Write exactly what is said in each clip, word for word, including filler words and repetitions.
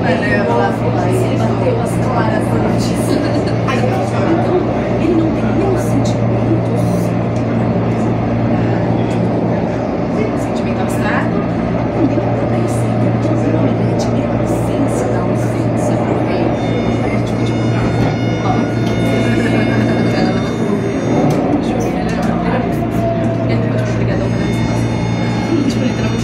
né? Lá fora, ele bateu as claras antes. Aí eu falo, então, ele não tem nem sentimentos. Sentimento abstrato, nem a própria essência. Então, o nome net é a essência da ausência. Aí é tipo, tipo, ó. Ele pode ser obrigadão para essa. Tipo, literalmente.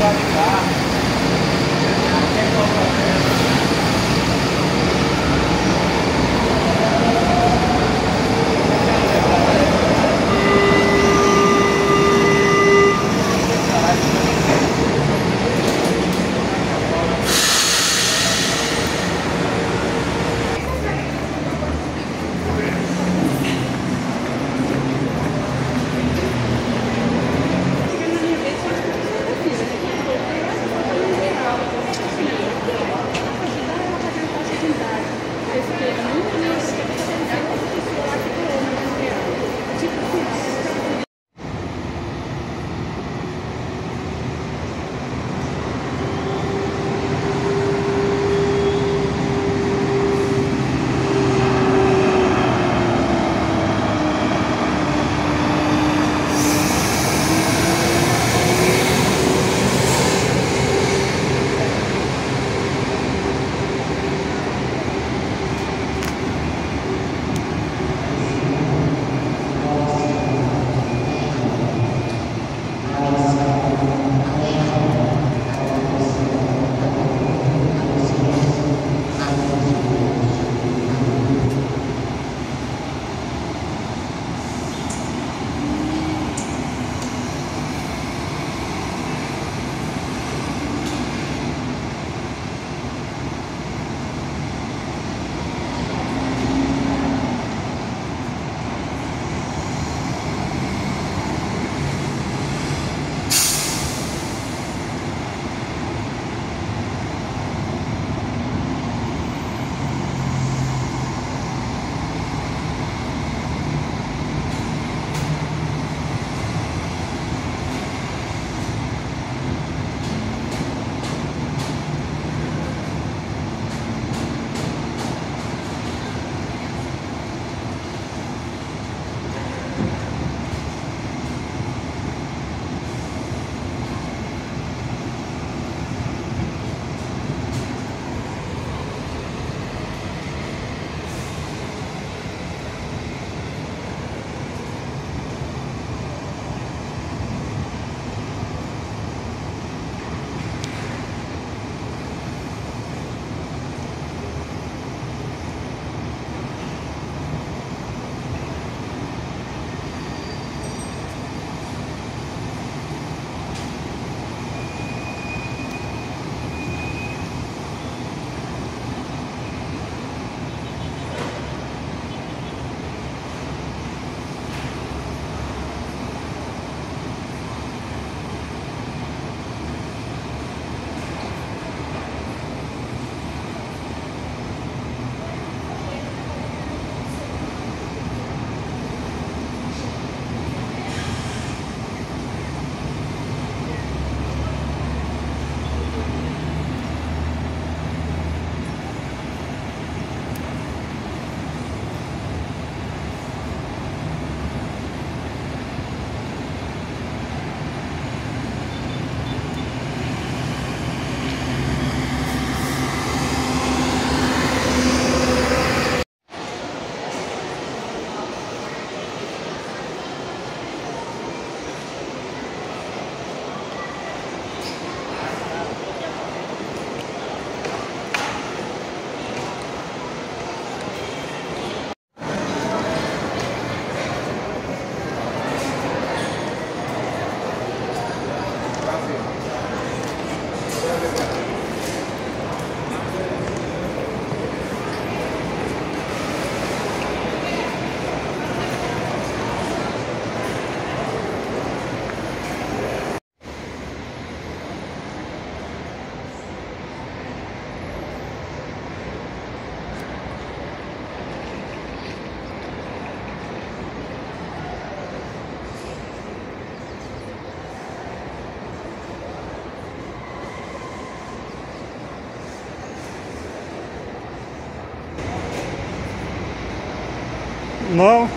Não.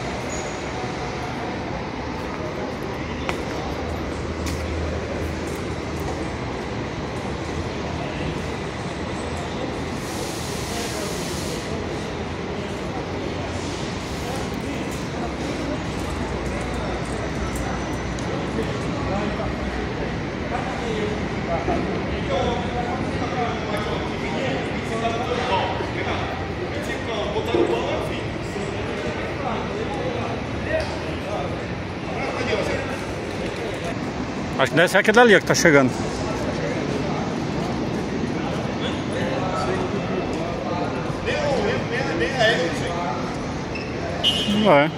Acho que deve ser aquele ali que tá chegando. Ué.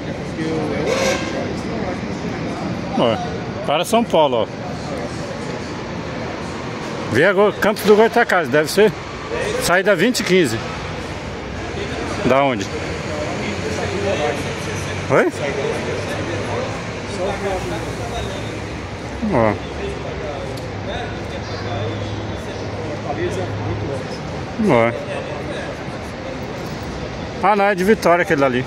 Ué. Para São Paulo, ó. Vê agora Campos do Goytacazes, deve ser. Saída vinte e quinze. Da onde? Oi? Ó. Ó. Ah, não, é de Vitória aquele ali.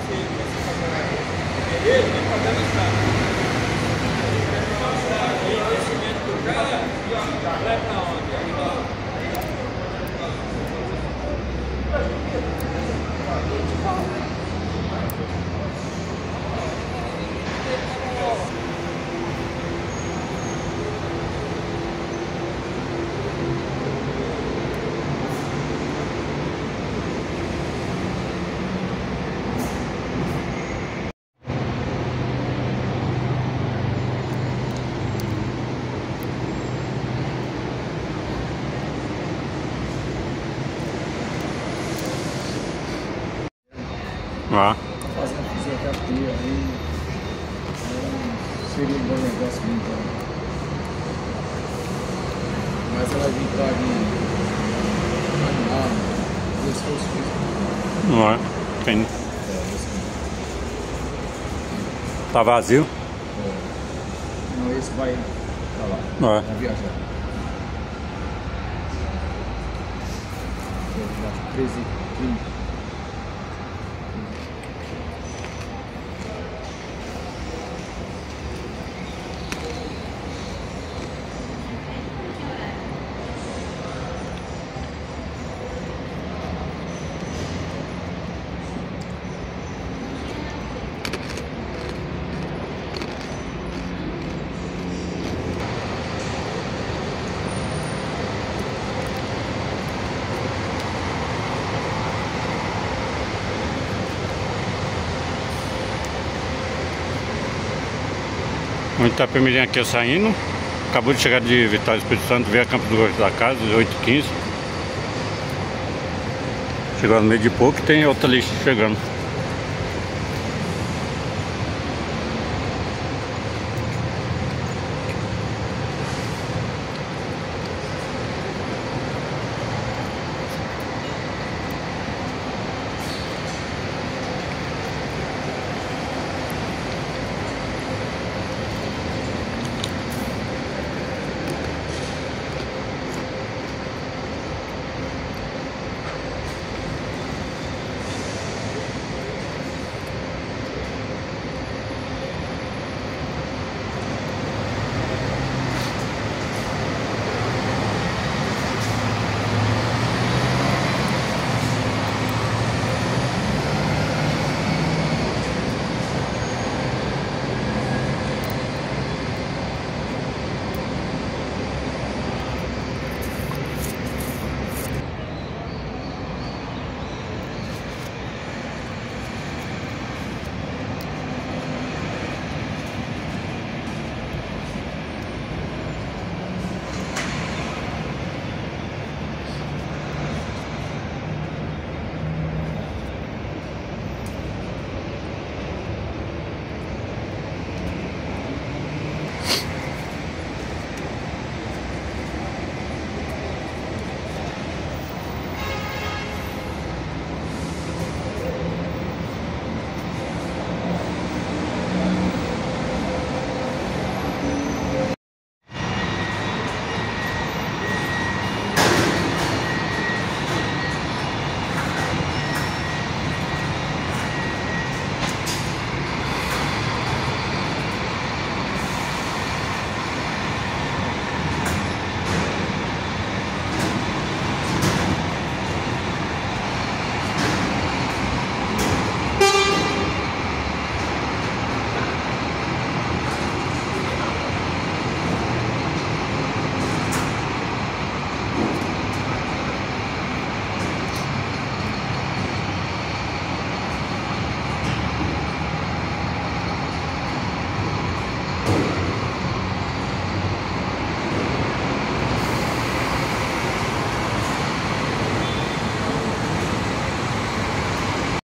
Ah. Fazendo fisioterapia aí, seria um bom negócio então. Mas ela vem pra mim animada, esforço físico. Não é? Tem. Tá vazio? É. Não, esse vai pra lá. Não é? Vai viajar. treze e trinta. Muito Itapemirim aqui saindo. Acabou de chegar de Vitória do Espírito Santo, veio a Campos do Goytacazes, oito e quinze. Chegou no meio de pouco e tem outra lista chegando.